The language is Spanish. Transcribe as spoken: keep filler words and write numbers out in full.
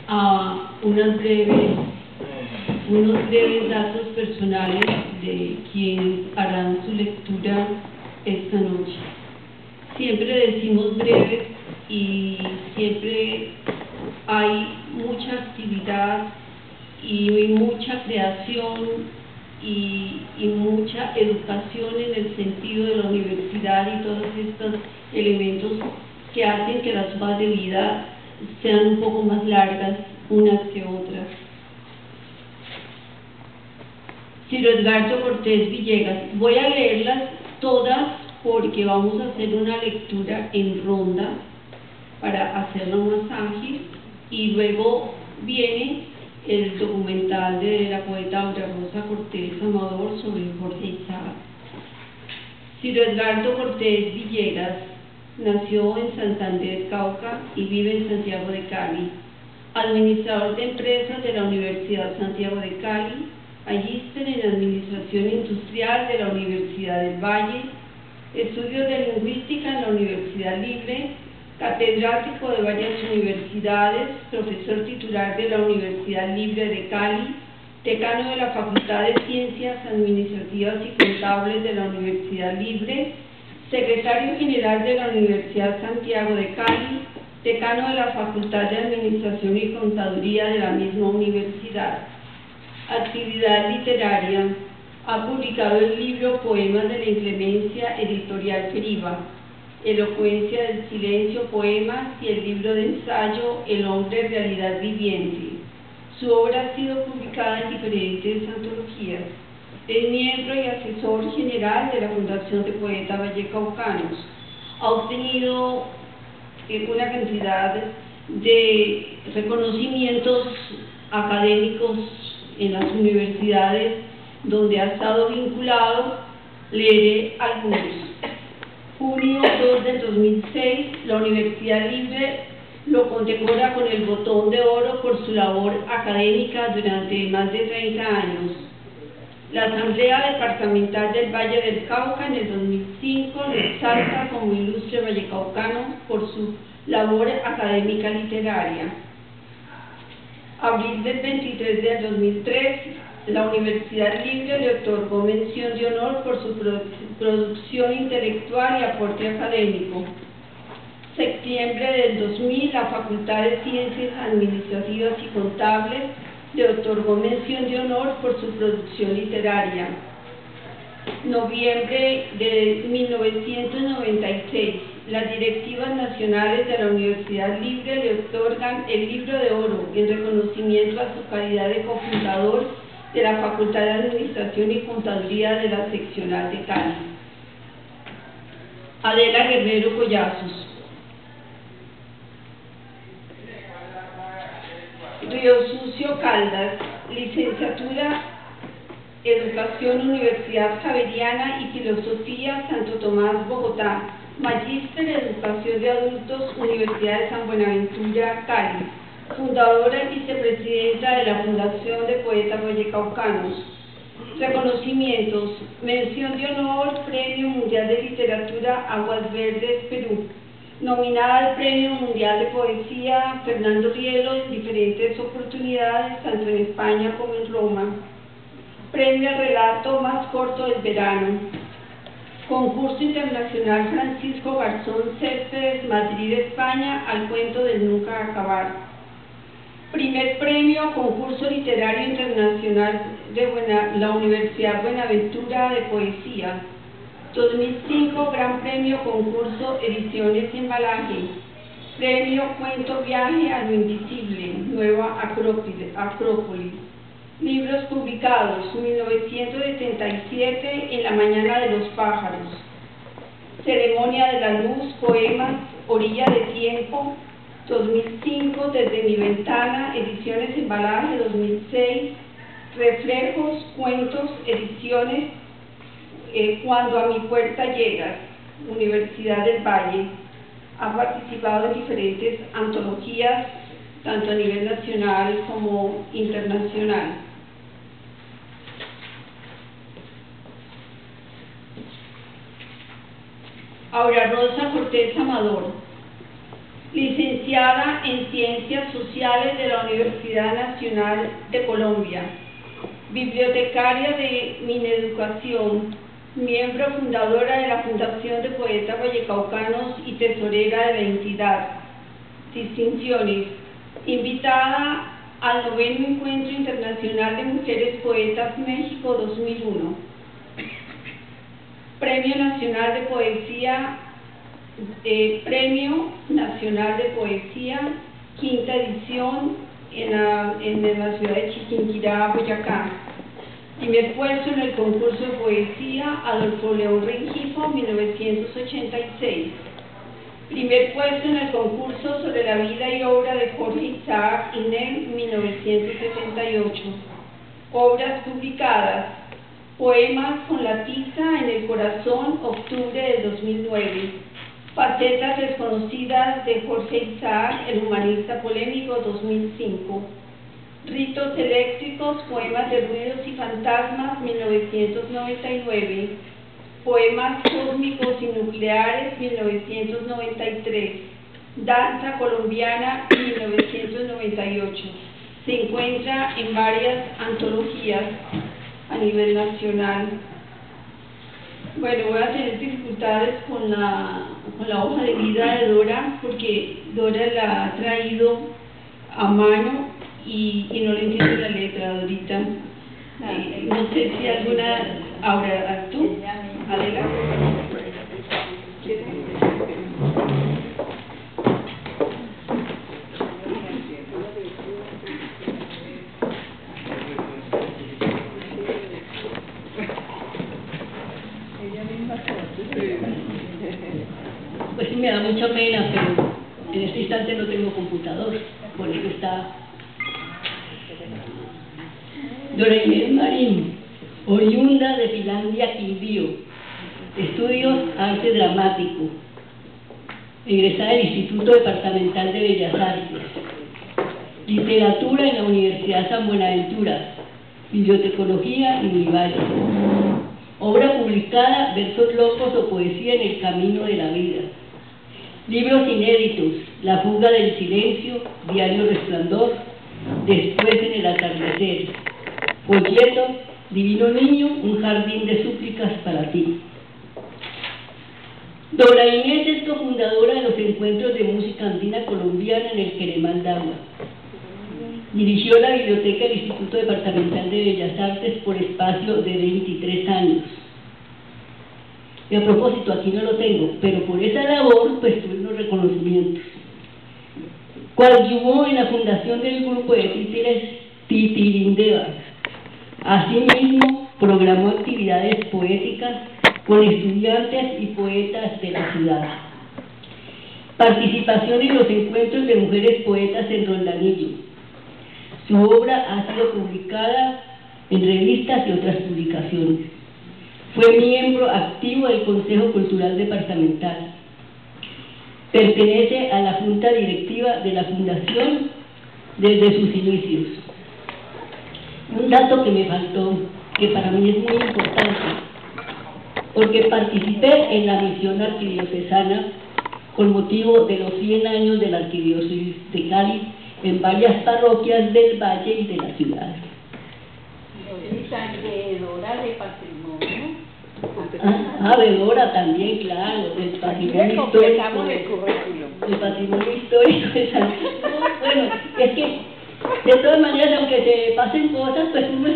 a unas breves, unos breves datos personales de quienes harán su lectura esta noche. Siempre decimos breves y siempre hay mucha actividad y mucha creación y, y mucha educación en el sentido de la universidad y todos estos elementos que hacen que las hojas de vida sean un poco más largas unas que otras. Ciro Edgardo Cortés Villegas. Voy a leerlas todas porque vamos a hacer una lectura en ronda para hacerlo más ágil, y luego viene el documental de la poeta Aura Rosa Cortés Amador sobre Jorge Izárraga. Ciro Edgardo Cortés Villegas nació en Santander, Cauca, y vive en Santiago de Cali. Administrador de empresas de la Universidad Santiago de Cali, magíster en Administración Industrial de la Universidad del Valle, estudios de Lingüística en la Universidad Libre, catedrático de varias universidades, profesor titular de la Universidad Libre de Cali, decano de la Facultad de Ciencias Administrativas y Contables de la Universidad Libre, secretario general de la Universidad Santiago de Cali, decano de la Facultad de Administración y Contaduría de la misma universidad. Actividad literaria. Ha publicado el libro Poemas de la Inclemencia, editorial Feriva, Elocuencia del Silencio, poemas, y el libro de ensayo El hombre realidad viviente. Su obra ha sido publicada en diferentes antologías. Es miembro y asesor general de la Fundación de Poetas Vallecaucanos. Ha obtenido una cantidad de reconocimientos académicos en las universidades donde ha estado vinculado. Leeré algunos. Junio dos del dos mil seis, la Universidad Libre lo condecora con el Botón de Oro por su labor académica durante más de treinta años. La Asamblea Departamental del Valle del Cauca en el dos mil cinco lo exalta como ilustre vallecaucano por su labor académica literaria. Abril del veintitrés del dos mil tres, la Universidad Libre le otorgó mención de honor por su produ producción intelectual y aporte académico. Septiembre del dos mil, la Facultad de Ciencias Administrativas y Contables le otorgó mención de honor por su producción literaria. Noviembre de mil novecientos noventa y seis, las directivas nacionales de la Universidad Libre le otorgan el Libro de Oro en reconocimiento a su calidad de cofundador de la Facultad de Administración y Contaduría de la Seccional de Cali. Adela Guerrero Collazos. Río Sucio Caldas, licenciatura Educación Universidad Javeriana y Filosofía Santo Tomás, Bogotá, magíster en Educación de Adultos Universidad de San Buenaventura, Cali, fundadora y vicepresidenta de la Fundación de Poetas Vallecaucanos. Reconocimientos: mención de honor, Premio Mundial de Literatura Aguas Verdes, Perú. Nominada al Premio Mundial de Poesía Fernando Rielo en diferentes oportunidades, tanto en España como en Roma. Premio al relato más corto del verano. Concurso Internacional Francisco Garzón Céspedes, Madrid, España, al cuento del nunca acabar. Primer premio Concurso Literario Internacional de Buena, la Universidad Buenaventura de Poesía. dos mil cinco, Gran Premio Concurso Ediciones y Embalaje. Premio Cuento Viaje a lo Invisible, Nueva Acrópolis. Libros publicados: mil novecientos setenta y siete, En la mañana de los pájaros. Ceremonia de la luz, poemas, Orilla de tiempo. dos mil cinco, Desde mi ventana, Ediciones Embalaje. dos mil seis, Reflejos, cuentos, ediciones eh, Cuando a mi puerta llegas, Universidad del Valle. Ha participado en diferentes antologías, tanto a nivel nacional como internacional. Aura Rosa Cortés Amador. licenciada en Ciencias Sociales de la Universidad Nacional de Colombia, bibliotecaria de Mineducación, miembro fundadora de la Fundación de Poetas Vallecaucanos y tesorera de la entidad. Distinciones: invitada al noveno Encuentro Internacional de Mujeres Poetas México dos mil uno, Premio Nacional de Poesía, eh, Premio Nacional de Poesía, quinta edición en la, en la ciudad de Chiquinquirá, Boyacá. Primer puesto en el concurso de poesía Adolfo León Rengifo, mil novecientos ochenta y seis. Primer puesto en el concurso sobre la vida y obra de Jorge Isaac Inem, mil novecientos setenta y ocho. Obras publicadas: Poemas con la tiza en el corazón, octubre del dos mil nueve. Facetas desconocidas de Jorge Isaac, el humanista polémico, dos mil cinco. Ritos eléctricos, poemas de ruidos y fantasmas, mil novecientos noventa y nueve. Poemas cósmicos y nucleares, mil novecientos noventa y tres. Danza colombiana, mil novecientos noventa y ocho. Se encuentra en varias antologías a nivel nacional. Bueno, voy a tener dificultades con la, con la hoja de vida de Dora, porque Dora la ha traído a mano y, y no le entiendo la letra, Dorita. Eh, no sé si alguna... Ahora, ¿tú? Adela. Pues sí, me da mucha pena, pero en este instante no tengo computador, por eso está. Dora Inés Marín, oriunda de Finlandia, Quindío, estudios arte dramático, egresada del Instituto Departamental de Bellas Artes, literatura en la Universidad San Buenaventura, bibliotecología y Vivaldi, obra publicada, versos locos o poesía en el camino de la vida, libros inéditos, La fuga del silencio, Diario Resplandor, Después en el atardecer, folleto, Divino Niño, un jardín de súplicas para ti. Dora Inés es cofundadora de los encuentros de música andina colombiana en el Queremal d'Agua. Dirigió la biblioteca del Instituto Departamental de Bellas Artes por espacio de veintitrés años. Y a propósito, aquí no lo tengo, pero por esa labor pues tuve unos reconocimientos. Coadyuvó en la fundación del grupo de títeres Titirindeva. Asimismo, programó actividades poéticas con estudiantes y poetas de la ciudad. Participación en los encuentros de mujeres poetas en Roldanillo. Su obra ha sido publicada en revistas y otras publicaciones. Fue miembro activo del Consejo Cultural Departamental. Pertenece a la Junta Directiva de la Fundación desde sus inicios. Un dato que me faltó, que para mí es muy importante, porque participé en la misión arquidiocesana con motivo de los cien años de la Arquidiócesis de Cali en varias parroquias del valle y de la ciudad. Veedora de patrimonio. Ah, ah, veedora también, claro, del patrimonio histórico. El patrimonio histórico, exacto. Bueno, es que de todas maneras, aunque te pasen cosas, pues uno